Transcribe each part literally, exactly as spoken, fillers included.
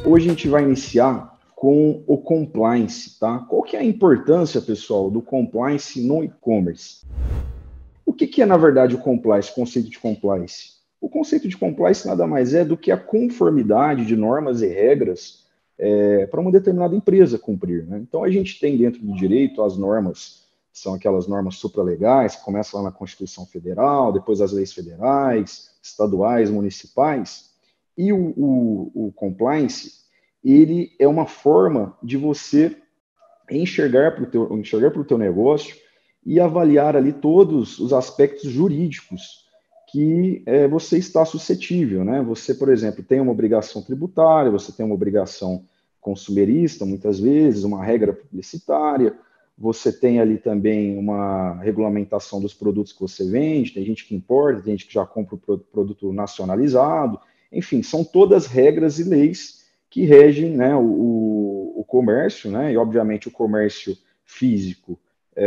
Hoje a gente vai iniciar com o compliance, tá? Qual que é a importância, pessoal, do compliance no e-commerce? O que, que é, na verdade, o compliance, o conceito de compliance? O conceito de compliance nada mais é do que a conformidade de normas e regras é, para uma determinada empresa cumprir, né? Então, a gente tem dentro do direito as normas, são aquelas normas supralegais, que começam lá na Constituição Federal, depois as leis federais, estaduais, municipais, e o, o, o compliance, ele é uma forma de você enxergar para o teu, enxergar para o teu negócio e avaliar ali todos os aspectos jurídicos que é, você está suscetível, né? Você, por exemplo, tem uma obrigação tributária, você tem uma obrigação consumerista, muitas vezes, uma regra publicitária, você tem ali também uma regulamentação dos produtos que você vende, tem gente que importa, tem gente que já compra o produto nacionalizado, enfim, são todas regras e leis que regem, né, o, o comércio, né, e obviamente o comércio físico,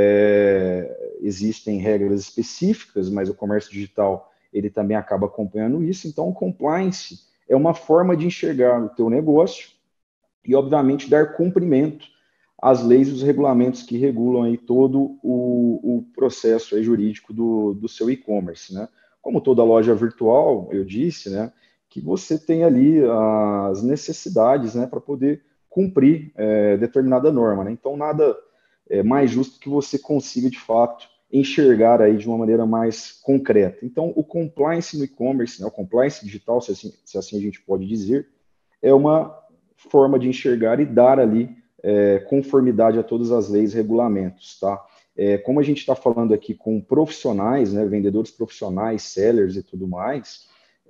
é, existem regras específicas, mas o comércio digital ele também acaba acompanhando isso. Então, o compliance é uma forma de enxergar o teu negócio e, obviamente, dar cumprimento às leis e os regulamentos que regulam aí todo o, o processo aí jurídico do, do seu e-commerce, né? Como toda loja virtual, eu disse, né, que você tem ali as necessidades, né, para poder cumprir é, determinada norma, né? Então, nada é mais justo que você consiga, de fato, enxergar aí de uma maneira mais concreta. Então, o compliance no e-commerce, né, o compliance digital, se assim, se assim a gente pode dizer, é uma forma de enxergar e dar ali é, conformidade a todas as leis e regulamentos, tá? É, como a gente está falando aqui com profissionais, né, vendedores profissionais, sellers e tudo mais,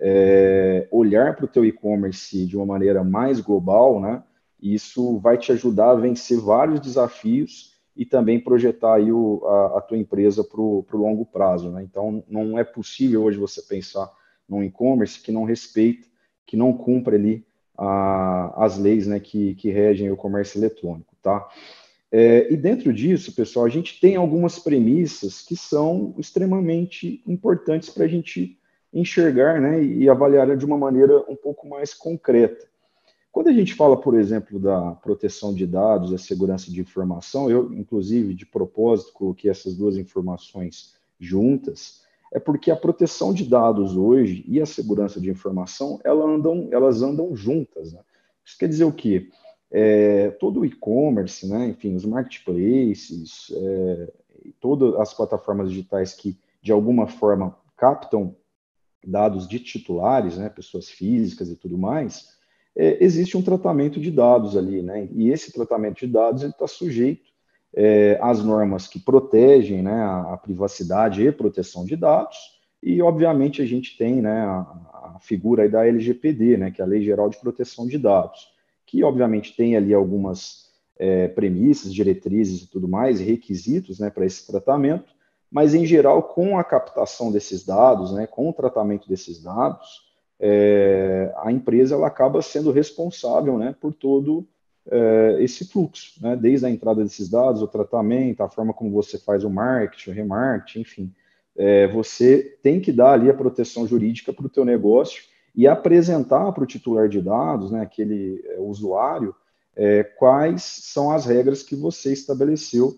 é, olhar para o teu e-commerce de uma maneira mais global, né, isso vai te ajudar a vencer vários desafios e também projetar aí o, a, a tua empresa para o longo prazo, né? Então, não é possível hoje você pensar num e-commerce que não respeita, que não cumpre ali a, as leis, né, que, que regem o comércio eletrônico, tá? É, e dentro disso, pessoal, a gente tem algumas premissas que são extremamente importantes para a gente enxergar, né, e avaliar de uma maneira um pouco mais concreta. Quando a gente fala, por exemplo, da proteção de dados, da segurança de informação, eu, inclusive, de propósito, coloquei essas duas informações juntas, é porque a proteção de dados hoje e a segurança de informação, elas andam, elas andam juntas, né? Isso quer dizer o quê? É, todo o e-commerce, né, enfim, os marketplaces, é, todas as plataformas digitais que, de alguma forma, captam dados de titulares, né, pessoas físicas e tudo mais, é, existe um tratamento de dados ali, né? E esse tratamento de dados está sujeito é, às normas que protegem, né, a, a privacidade e proteção de dados. E, obviamente, a gente tem, né, a, a figura aí da L G P D, né, que é a Lei Geral de Proteção de Dados, que, obviamente, tem ali algumas é, premissas, diretrizes e tudo mais, requisitos, né, para esse tratamento, mas, em geral, com a captação desses dados, né, com o tratamento desses dados, é, a empresa ela acaba sendo responsável, né, por todo é, esse fluxo, né, desde a entrada desses dados, o tratamento, a forma como você faz o marketing, o remarketing, enfim. É, você tem que dar ali a proteção jurídica para o teu negócio e apresentar para o titular de dados, né, aquele é, usuário, é, quais são as regras que você estabeleceu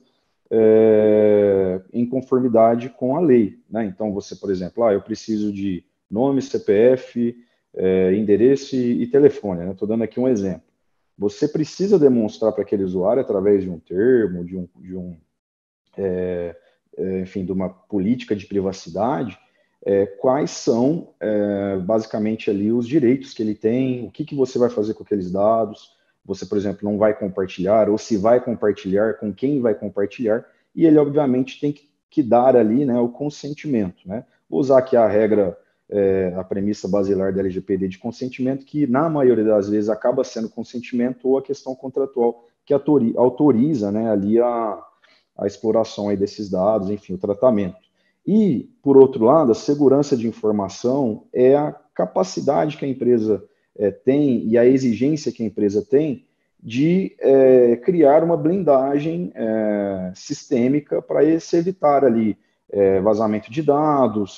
é, em conformidade com a lei, né? Então, você, por exemplo, ah, eu preciso de nome, C P F, é, endereço e, e telefone, né? Estou dando aqui um exemplo. Você precisa demonstrar para aquele usuário, através de um termo, de um, de um é, é, enfim, de uma política de privacidade, é, quais são, é, basicamente, ali os direitos que ele tem, o que, que você vai fazer com aqueles dados. Você, por exemplo, não vai compartilhar, ou se vai compartilhar, com quem vai compartilhar, e ele, obviamente, tem que, que dar ali, né, o consentimento, né? Vou usar aqui a regra, é, a premissa basilar da L G P D de consentimento, que, na maioria das vezes, acaba sendo consentimento ou a questão contratual que autoriza, né, ali a, a exploração aí desses dados, enfim, o tratamento. E, por outro lado, a segurança de informação é a capacidade que a empresa é, tem e a exigência que a empresa tem de é, criar uma blindagem é, sistêmica para se evitar ali é, vazamento de dados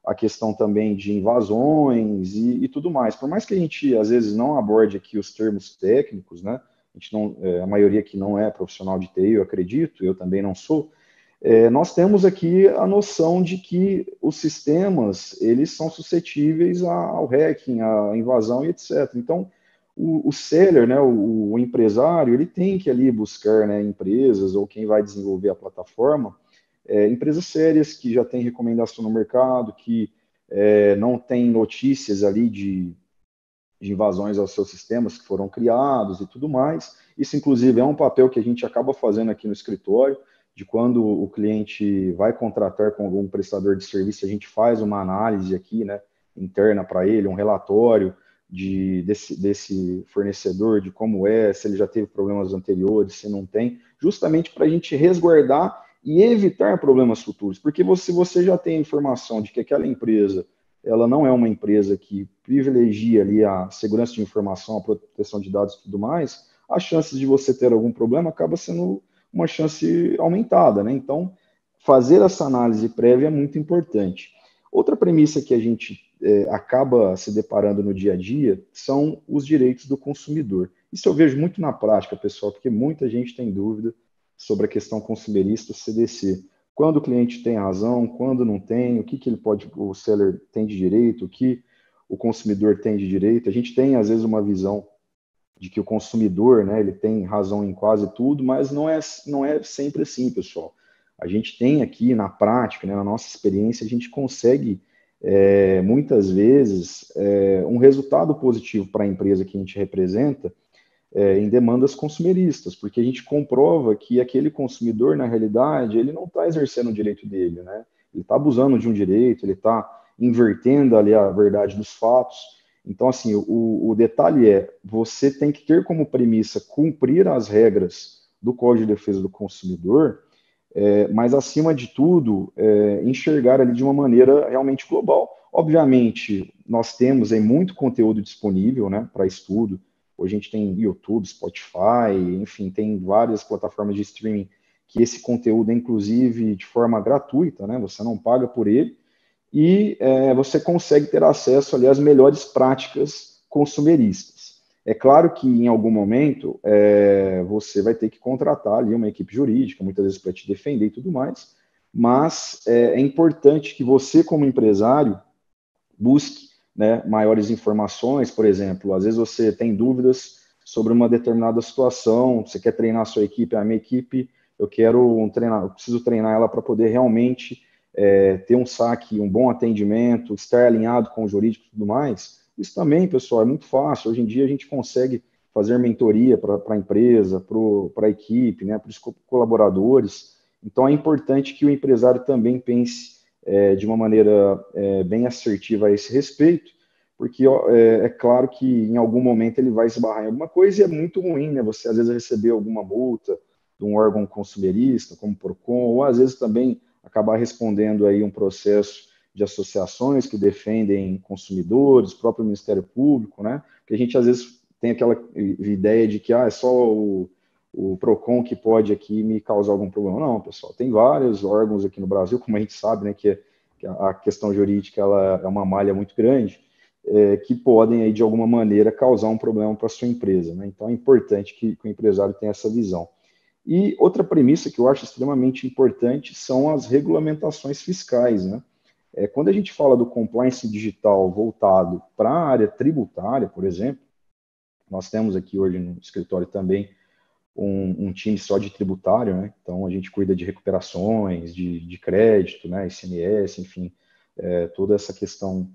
a questão também de invasões e, e tudo mais. Por mais que a gente, às vezes, não aborde aqui os termos técnicos, né? A, gente não, é, a maioria aqui não é profissional de T I, eu acredito, eu também não sou, é, nós temos aqui a noção de que os sistemas, eles são suscetíveis ao hacking, à invasão e etcétera. Então, o, o seller, né, o, o empresário, ele tem que ali buscar, né, empresas ou quem vai desenvolver a plataforma, é, empresas sérias que já têm recomendação no mercado, que é, não tem notícias ali de, de invasões aos seus sistemas que foram criados e tudo mais. Isso, inclusive, é um papel que a gente acaba fazendo aqui no escritório, de quando o cliente vai contratar com algum prestador de serviço, a gente faz uma análise aqui, né, interna para ele, um relatório de, desse, desse fornecedor, de como é, se ele já teve problemas anteriores, se não tem, justamente para a gente resguardar e evitar problemas futuros, porque se você já tem a informação de que aquela empresa, ela não é uma empresa que privilegia ali a segurança de informação, a proteção de dados e tudo mais, as chances de você ter algum problema acaba sendo uma chance aumentada, né? Então, fazer essa análise prévia é muito importante. Outra premissa que a gente é, acaba se deparando no dia a dia são os direitos do consumidor. Isso eu vejo muito na prática, pessoal, porque muita gente tem dúvida sobre a questão consumerista, C D C. Quando o cliente tem razão, quando não tem, o que, que ele pode, o seller tem de direito, o que o consumidor tem de direito. A gente tem, às vezes, uma visão de que o consumidor, né, ele tem razão em quase tudo, mas não é, não é sempre assim, pessoal. A gente tem aqui na prática, né, na nossa experiência, a gente consegue, é, muitas vezes, é, um resultado positivo para a empresa que a gente representa, É, em demandas consumeristas, porque a gente comprova que aquele consumidor, na realidade, ele não está exercendo o direito dele, né? Ele está abusando de um direito, ele está invertendo ali a verdade dos fatos. Então, assim, o, o detalhe é, você tem que ter como premissa cumprir as regras do Código de Defesa do Consumidor, é, mas, acima de tudo, é, enxergar ali de uma maneira realmente global. Obviamente, nós temos aí muito conteúdo disponível, né, para estudo. Hoje a gente tem YouTube, Spotify, enfim, tem várias plataformas de streaming que esse conteúdo é, inclusive, de forma gratuita, né? Você não paga por ele e é, você consegue ter acesso ali às melhores práticas consumeristas. É claro que, em algum momento, é, você vai ter que contratar ali uma equipe jurídica, muitas vezes para te defender e tudo mais, mas é, é importante que você, como empresário, busque, né, maiores informações. Por exemplo, às vezes você tem dúvidas sobre uma determinada situação, você quer treinar a sua equipe, a minha equipe, eu quero um treinar, eu preciso treinar ela para poder realmente é, ter um saque, um bom atendimento, estar alinhado com o jurídico e tudo mais. Isso também, pessoal, é muito fácil. Hoje em dia a gente consegue fazer mentoria para a empresa, para a equipe, né, para os colaboradores. Então é importante que o empresário também pense É, de uma maneira é, bem assertiva a esse respeito, porque ó, é, é claro que em algum momento ele vai esbarrar em alguma coisa e é muito ruim, né? Você às vezes receber alguma multa de um órgão consumerista, como o Procon, ou às vezes também acabar respondendo aí um processo de associações que defendem consumidores, próprio Ministério Público, né? Porque a gente às vezes tem aquela ideia de que ah, é só o o Procon que pode aqui me causar algum problema. Não, pessoal, tem vários órgãos aqui no Brasil, como a gente sabe, né, que, é, que a questão jurídica ela é uma malha muito grande, é, que podem, aí, de alguma maneira, causar um problema para a sua empresa, né? Então, é importante que, que o empresário tenha essa visão. E outra premissa que eu acho extremamente importante são as regulamentações fiscais, né? É, quando a gente fala do compliance digital voltado para a área tributária, por exemplo, nós temos aqui hoje no escritório também Um, um time só de tributário, né? Então a gente cuida de recuperações, de, de crédito, né? I C M S, enfim, é, toda essa questão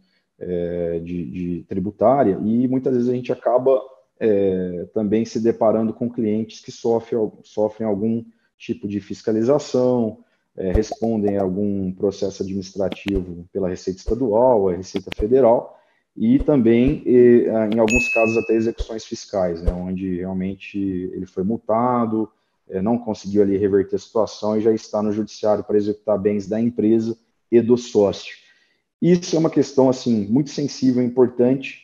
é, de, de tributária, e muitas vezes a gente acaba é, também se deparando com clientes que sofrem, sofrem algum tipo de fiscalização, é, respondem a algum processo administrativo pela Receita Estadual, a Receita Federal, e também, em alguns casos, até execuções fiscais, né, onde realmente ele foi multado, não conseguiu ali reverter a situação e já está no judiciário para executar bens da empresa e do sócio. Isso é uma questão assim muito sensível e importante,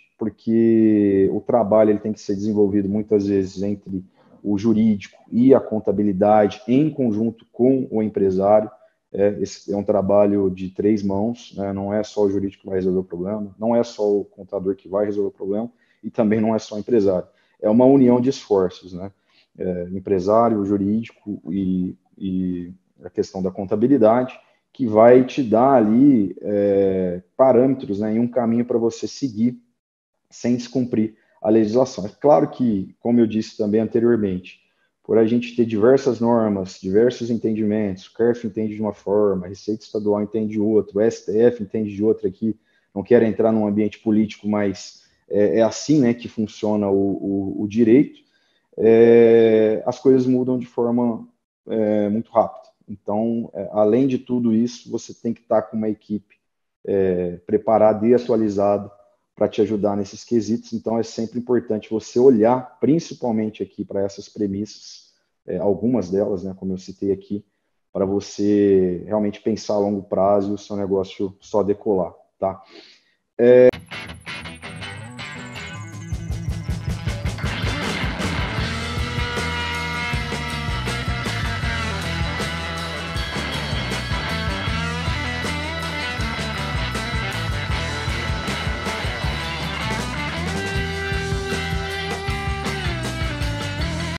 porque o trabalho ele tem que ser desenvolvido muitas vezes entre o jurídico e a contabilidade em conjunto com o empresário. É, esse é um trabalho de três mãos, né? Não é só o jurídico que vai resolver o problema, não é só o contador que vai resolver o problema, e também não é só o empresário. É uma união de esforços, né? É, empresário, jurídico e, e a questão da contabilidade, que vai te dar ali é, parâmetros, né, e um caminho para você seguir sem descumprir a legislação. É claro que, como eu disse também anteriormente, por a gente ter diversas normas, diversos entendimentos, o C E R F entende de uma forma, a Receita Estadual entende de outra, o S T F entende de outra aqui, não quero entrar num ambiente político, mas é, é assim, né, que funciona o, o, o direito, é, as coisas mudam de forma é, muito rápida. Então, é, além de tudo isso, você tem que estar com uma equipe é, preparada e atualizada para te ajudar nesses quesitos. Então, é sempre importante você olhar, principalmente aqui para essas premissas, é, algumas delas, né, como eu citei aqui, para você realmente pensar a longo prazo e o seu negócio só decolar, tá? É,